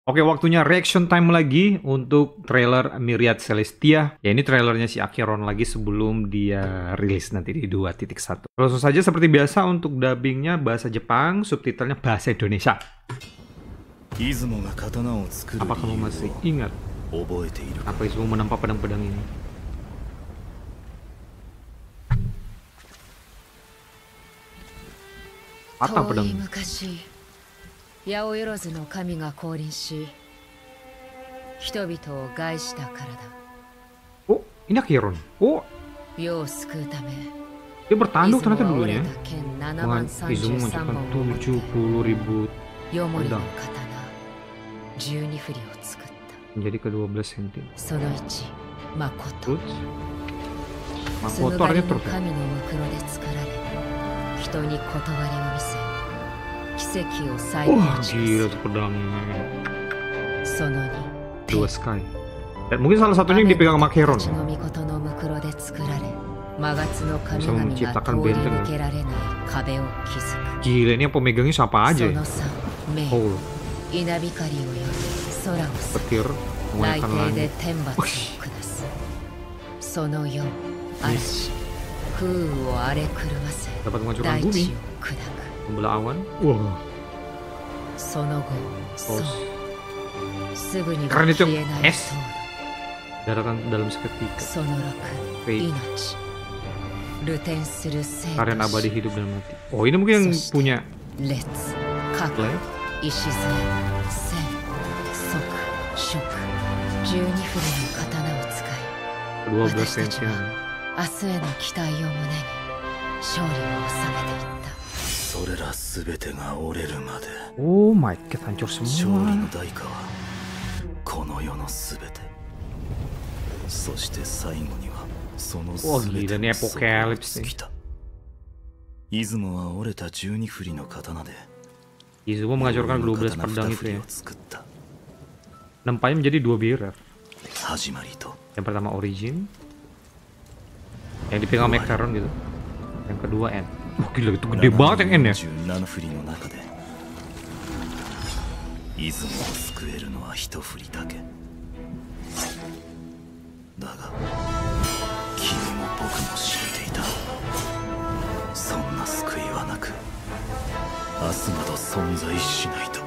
Oke, waktunya reaction time lagi untuk trailer Myriad Celestia. Ya, ini trailernya si Acheron lagi sebelum dia rilis nanti di 2.1. Langsung saja seperti biasa untuk dubbingnya bahasa Jepang, subtitlenya bahasa Indonesia. Apa kamu masih ingat apa Izumo menampak pedang-pedang ini? Patah pedang. 八百万の神が降臨し、人々を害したからだ。 Oh, ini Acheron. Oh, 世を救うため、 dia bertanduk ternyata dulunya. 剣 Izumo 733 mengucapkan 本を持って 70.000 ヨモリの pedang 刀12振りを作った。 menjadi ke 12 cm. その1、誠。 Terus, スヌ Makoto ガリ artinya の truk ya? 神のムクロで作られ、人に断りを見せ、奇跡を再 Wah, 現し gila ます tuh pedangnya. その2、 Dua Sky. Dan mungkin salah satunya yang dipegang sama Acheron. 私の御事のムクロで作られ、マガツの神 Bisa 々が menciptakan 通り benteng. 抜けられない壁を築く。 Gila, ini yang pemegangnya siapa そ aja の ya? 3、メイ、 Oh, 稲光を呼び空を裂 petir く。 mengoyakkan 内定で langit. 天罰を下す。その4、嵐、風雨を荒れ狂わせ、 Dapat menghancurkan 大地 bumi, を砕く。 membelah awan. Wah, その後、そう terus すぐには Keren itu 消えない es ソー daratan dalam seketika. ド。その6、 Fate, 命。流転する生 tarian と abadi 死。 hidup dan mati. Oh, ini mungkin yang So punya 烈、核、 Blade. 礎、戦、即、食。12振りの刀を使い、 12 私たち cm. は明日への期待を胸に勝利を収めていった。 それらすべてが折れるまで Oh my god, hancur 勝利 semua. の代価はこの世のすべて、そして最後にはそのすべ Wah, gila て nih の底が apocalypse 尽きた。出雲は折れた12振りの刀で Izumo menghancurkan の 12 刀 pedang 2 itu 振り ya. を作った。 Nampaknya menjadi 2 bearer. 始まりと Yang pertama Origin, yang dipegang sama Acheron gitu. Yang kedua N. Wah, gila itu gede banget yang N ya. 17振りの中で出雲を救えるのは一振りだけだが、君も僕も知っていた。そんな救いはなく明日など存在しないと。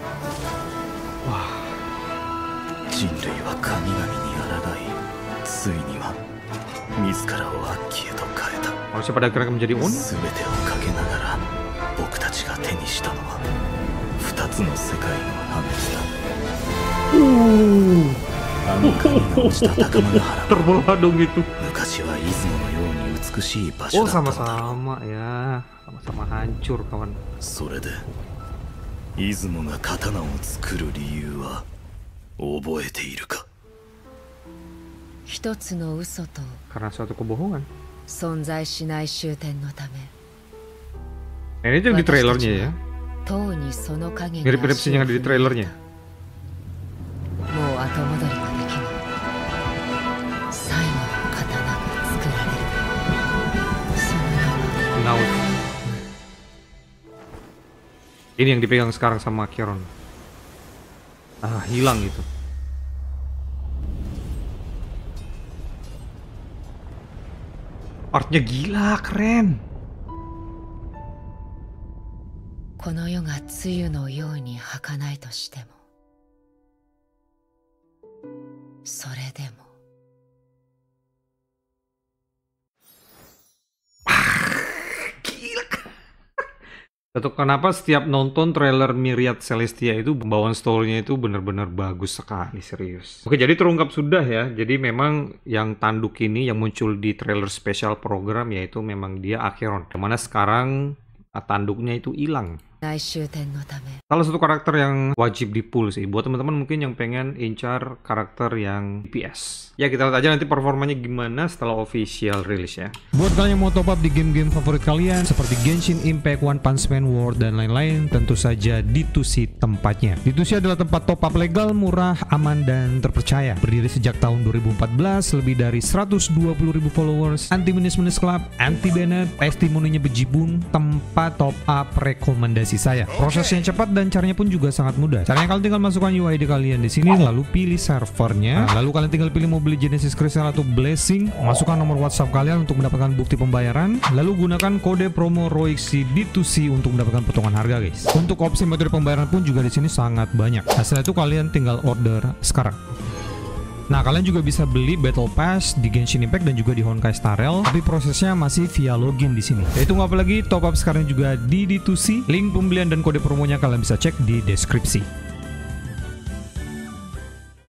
人類は神々に抗い、ついには自らを悪鬼へと変えた。 Manusia pada akhirnya menjadi Oni. 全てをかけながら僕たちが手にしたのは2つの世界の破滅だ。あの神が落ちた高間ヶ原 Terbelah dong itu. 昔は出雲のように美しい場所 Oh, だったのだろう。 sama-sama ya. Sama-sama hancur, kawan. それで出雲が刀を作る理由は覚えているか。 一つの嘘と Karena suatu kebohongan. 存在しない終点のため、 Nah, ini tuh di trailernya ya. とうにその影に Mirip-mirip 足 sih を yang ada di 踏み入れ trailernya. た。もう後戻りができない。最後の刀が作られる。その名は Naut. Ini yang dipegang sekarang sama Acheron. Ah, hilang itu. Artnya gila, keren. この世が露のように儚いとしても、それでも Gila. Atau kenapa setiap nonton trailer Myriad Celestia itu bawaan story-nya itu benar-benar bagus sekali, serius. Oke, jadi terungkap sudah ya. Jadi memang yang tanduk ini yang muncul di trailer spesial program yaitu memang dia Acheron. Dimana sekarang tanduknya itu hilang. 来終点のため、 Salah satu karakter yang wajib di pull sih buat teman-teman mungkin yang pengen incar karakter yang DPS. Ya, kita lihat aja nanti performanya gimana setelah official rilis ya. Buat kalian yang mau top up di game-game favorit kalian seperti Genshin Impact, One Punch Man World dan lain-lain, tentu saja D2C tempatnya. D2C adalah tempat top up legal, murah, aman dan terpercaya. Berdiri sejak tahun 2014, lebih dari 120.000 followers, anti minus club, anti banned, testimoninya bejibun, tempat top up rekomendasi rekomendasi saya. Prosesnya cepat dan caranya pun juga sangat mudah. Caranya kalian tinggal masukkan UID kalian di sini, lalu pilih servernya. Lalu kalian tinggal pilih mau beli Genesis Crystal atau Blessing. Masukkan nomor WhatsApp kalian untuk mendapatkan bukti pembayaran. Lalu gunakan kode promo ROIXI D2C untuk mendapatkan potongan harga, guys. Untuk opsi metode pembayaran pun juga di sini sangat banyak. Setelah itu kalian tinggal order sekarang. Nah, kalian juga bisa beli Battle Pass di Genshin Impact dan juga di Honkai Star Rail, tapi prosesnya masih via login di sini. Yaitu nggak apa lagi, top up sekarang juga di D2C. Link pembelian dan kode promonya kalian bisa cek di deskripsi.